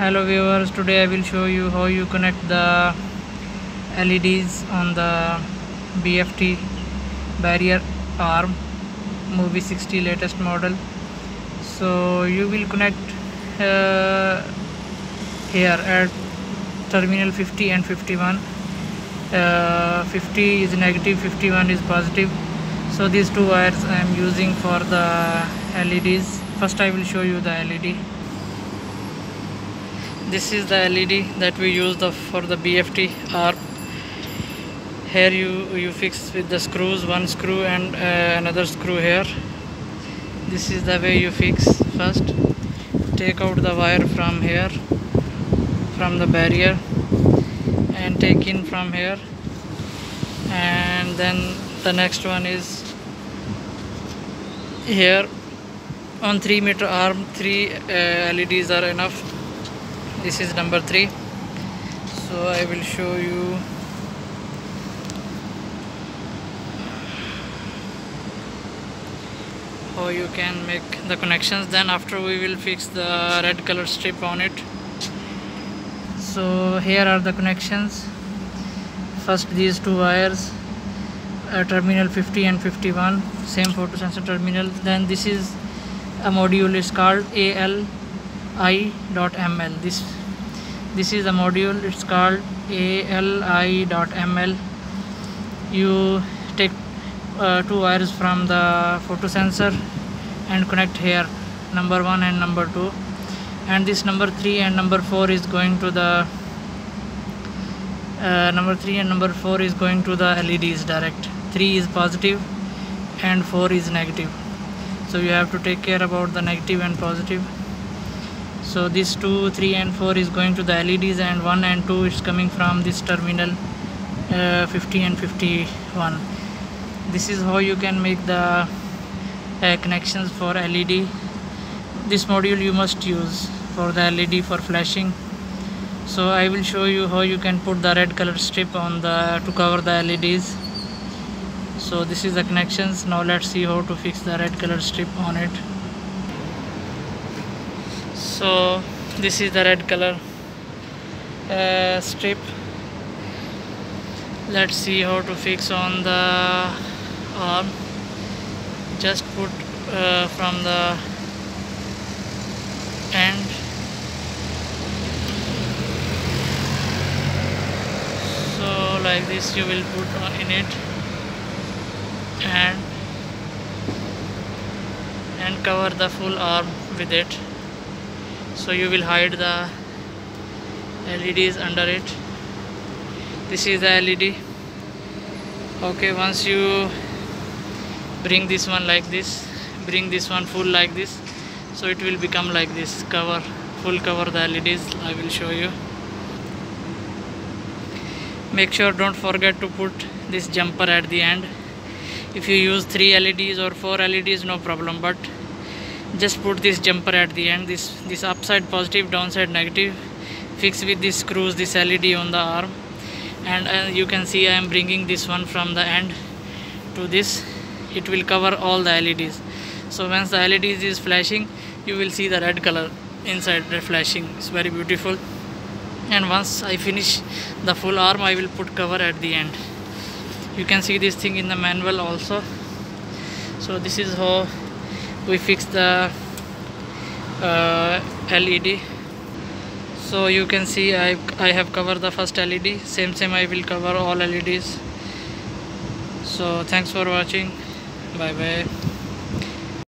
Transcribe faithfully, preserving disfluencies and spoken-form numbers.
Hello viewers, today I will show you how you connect the L E Ds on the B F T barrier arm movie sixty latest model. So you will connect uh, here at terminal fifty and fifty-one. uh, fifty is negative, fifty-one is positive. So these two wires I am using for the L E Ds. First I will show you the L E D. This is the L E D that we use the, for the B F T arm. Here you you fix with the screws, one screw and uh, another screw here. This is the way you fix. First take out the wire from here, from the barrier, and take in from here, and then the next one is here. On three meter arm, three uh, L E Ds are enough. This is number three. So I will show you how you can make the connections. Then after we will fix the red color strip on it. So here are the connections. First these two wires, uh, terminal fifty and fifty-one, same photosensor terminal. Then this is a module, is called A L I dot M L. This this is a module, it's called A L I dot M L. You take uh, two wires from the photosensor and connect here, number one and number two, and this number three and number four is going to the uh, number three and number four is going to the L E Ds direct. Three is positive and four is negative, so you have to take care about the negative and positive. So this two, three and four is going to the L E Ds, and one and two is coming from this terminal uh, fifty and fifty-one. This is how you can make the uh, connections for L E D. This module you must use for the L E D for flashing. So I will show you how you can put the red color strip on the to cover the L E Ds. So this is the connections. Now let's see how to fix the red color strip on it. So this is the red color uh, strip. Let's see how to fix on the arm. Just put uh, from the end. So like this you will put on in it, and and cover the full arm with it. So you will hide the L E Ds under it. This is the L E D. Okay, once you bring this one like this, bring this one full like this, so it will become like this. Cover, full cover the L E Ds. I will show you. Make sure don't forget to put this jumper at the end. If you use three L E Ds or four L E Ds, no problem, but just put this jumper at the end. This this upside positive, downside negative. Fix with these screws this L E D on the arm, and uh, you can see I am bringing this one from the end to this. It will cover all the L E Ds. So once the L E Ds is flashing, you will see the red color inside the flashing. It's very beautiful. And once I finish the full arm, I will put cover at the end. You can see this thing in the manual also. So this is how we fix the uh, L E D. So you can see I, I have covered the first L E D. Same same I will cover all L E Ds. So thanks for watching. Bye bye.